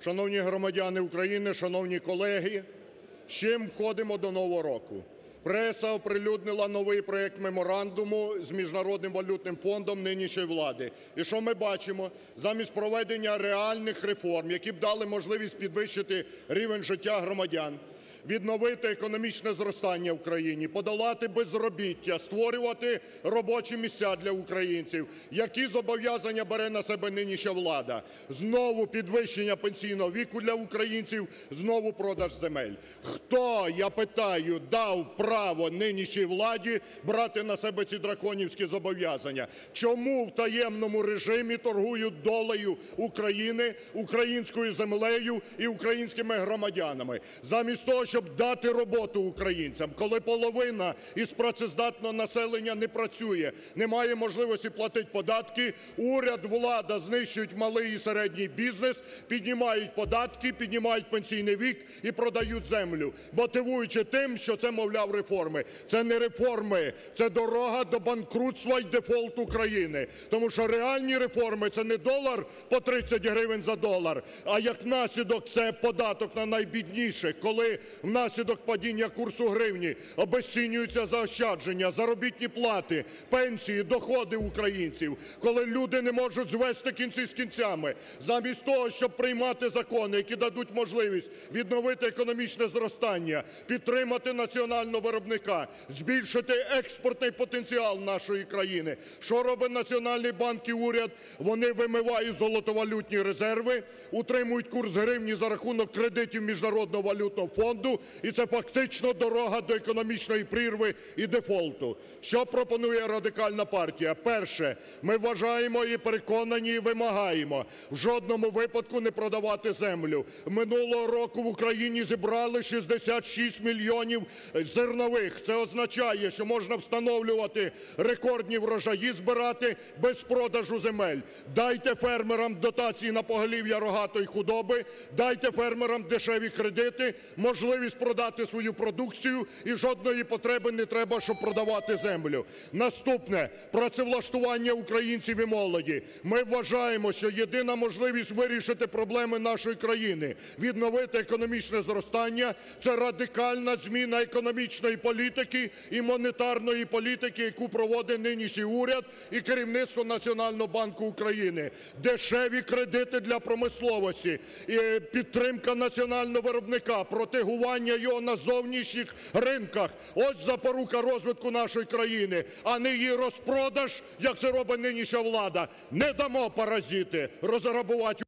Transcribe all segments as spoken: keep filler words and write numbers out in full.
Шановні громадяни України, шановні колеги, з чим входимо до нового року? Преса оприлюднила новий проект меморандуму з Міжнародним валютним фондом нинішньої влади. І що ми бачимо? Замість проведення реальних реформ, які б дали можливість підвищити рівень життя громадян, відновити економічне зростання в країні, подолати безробіття, створювати робочі місця для українців. Які зобов'язання бере на себе нинішня влада? Знову підвищення пенсійного віку для українців, знову продаж земель. Хто, я питаю, дав право нинішній владі брати на себе ці драконівські зобов'язання? Чому в таємному режимі торгують долею України, українською землею і українськими громадянами? Замість того, щоб дати роботу українцям, коли половина із працездатного населення не працює, не має можливості платити податки, уряд, влада знищують малий і середній бізнес, піднімають податки, піднімають пенсійний вік і продають землю, мотивуючи тим, що це, мовляв, реформи. Це не реформи, це дорога до банкрутства і дефолту країни. Тому що реальні реформи – це не долар по тридцять гривень за долар, а як наслідок це податок на найбідніших, коли внаслідок падіння курсу гривні обезцінюються заощадження, заробітні плати, пенсії, доходи українців, коли люди не можуть звести кінці з кінцями. Замість того, щоб приймати закони, які дадуть можливість відновити економічне зростання, підтримати національного виробника, збільшити експортний потенціал нашої країни. Що робить Національний банк і уряд? Вони вимивають золотовалютні резерви, утримують курс гривні за рахунок кредитів Міжнародного валютного фонду, і це фактично дорога до економічної прірви і дефолту. Що пропонує Радикальна партія? Перше. Ми вважаємо і переконані, і вимагаємо в жодному випадку не продавати землю. Минулого року в Україні зібрали шістдесят шість мільйонів зернових. Це означає, що можна встановлювати рекордні врожаї, збирати без продажу земель. Дайте фермерам дотації на поголів'я рогатої худоби, дайте фермерам дешеві кредити, можливість продати свою продукцію, і жодної потреби не треба, щоб продавати землю. Наступне. Працевлаштування українців і молоді. Ми вважаємо, що єдина можливість вирішити проблеми нашої країни, відновити економічне зростання – це радикальна зміна економічної політики і монетарної політики, яку проводить нинішній уряд і керівництво Національного банку України. Дешеві кредити для промисловості, підтримка національного виробника, протегування його на зовнішніх ринках – ось запорука розвитку нашої країни, а не її розпродаж, як це робить нинішня влада. Не дамо, паразити, розграбувати.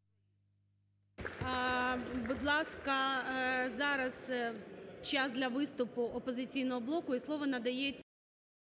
А, будь ласка, зараз час для виступу "Опозиційного блоку", і слово надається